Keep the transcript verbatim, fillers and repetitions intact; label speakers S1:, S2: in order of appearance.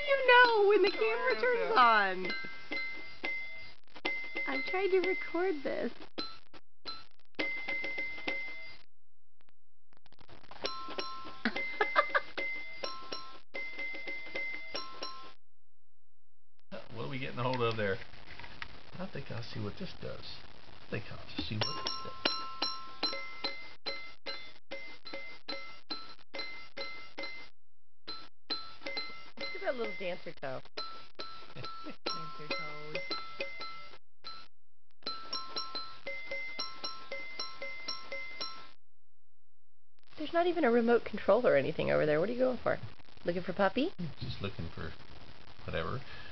S1: you know when the camera turns on? I'm trying to record this.
S2: What are we getting a hold of there? I think I'll see what this does. I think I'll see what this does.
S1: Look at that little dancer toe. Dancer toes. There's not even a remote control or anything over there. What are you going for? Looking for Puppy?
S2: Just looking for whatever.